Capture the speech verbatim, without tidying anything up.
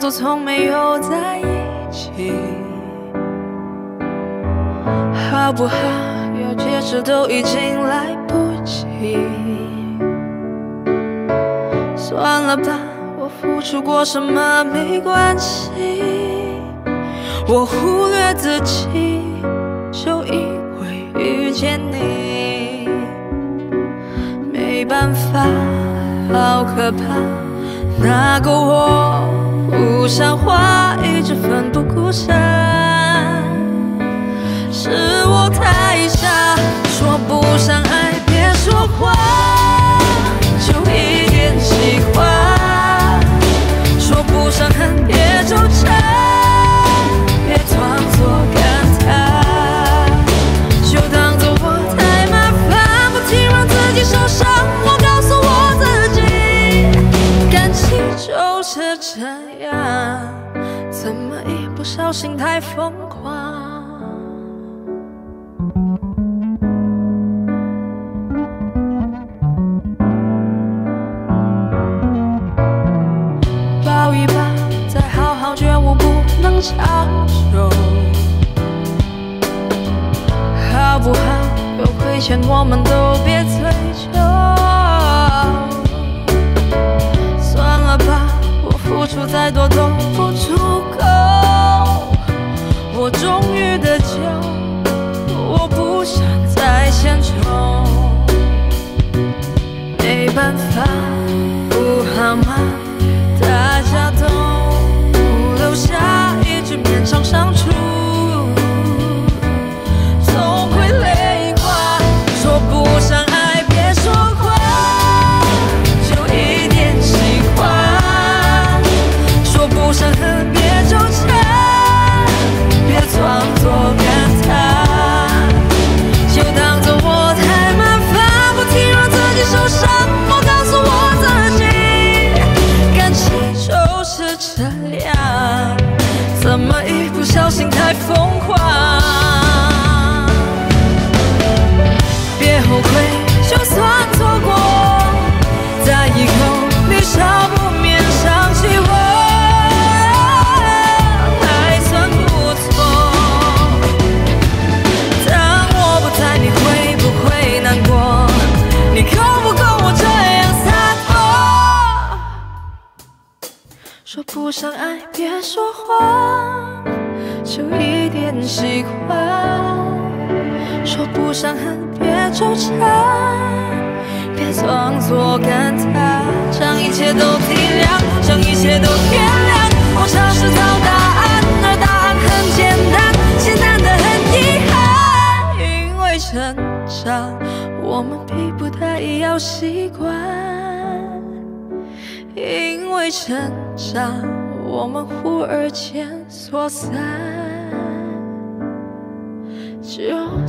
作从没有在一起。好不好？要解释都已经来不及。算了吧，我付出过什么没关系，我忽略自己，就因为遇见你。没办法，好可怕，那个我不像话，一直奋不顾身，是我太傻，说不上爱别说谎，就一点喜欢，说不上恨别纠缠，别装作感叹，就当作我太麻烦，不停让自己受伤。我告诉我自己，感情就是这样，怎么一不小心太疯狂。抱一抱，再好好觉悟不能长久，好不好？有亏欠我们都别追究。算了吧，我付出再多都不足够。我终于得救，我不想再献丑。没办法，不好吗？大家都留下一直勉强相处，总会累垮。说不上爱别说谎，就一点喜欢，说不上恨别纠缠，别装作感叹，就当作我太麻烦，不停让自己受伤。我告诉我自己，感情就是这样，怎么一不小心太疯狂？别后悔，就算错过，在以后你少不免想起我，还算不错。当我不在，你会不会难过？你够不够我这样洒脱？说不上爱别说谎，就一点喜欢，说不上恨别纠缠，别装作感叹，将一切都体谅，将一切都原谅。我尝试找答案，而答案很简单，简单的很遗憾。因为成长，我们逼不得已要习惯。因为成长，我们忽而间说散，就